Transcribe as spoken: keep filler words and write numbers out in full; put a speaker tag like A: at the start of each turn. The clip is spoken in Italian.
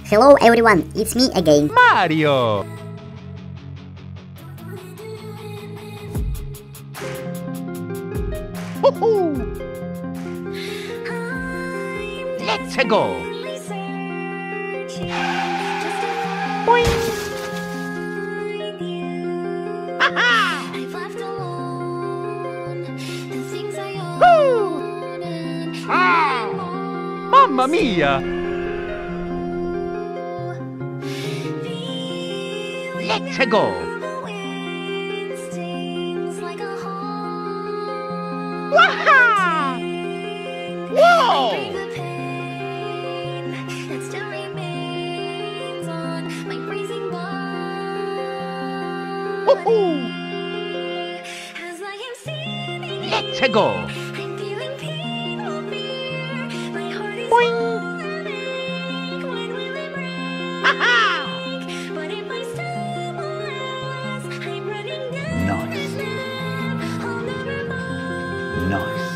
A: Hello everyone, it's me again.
B: Mario! Woohoo! Let's go! Boing! Ha-ha! Woo! Ah! Mamma mia! Let's go! Waha! Whoa! Woohoo! Let's go! Boing! Aha! Nice. Nice.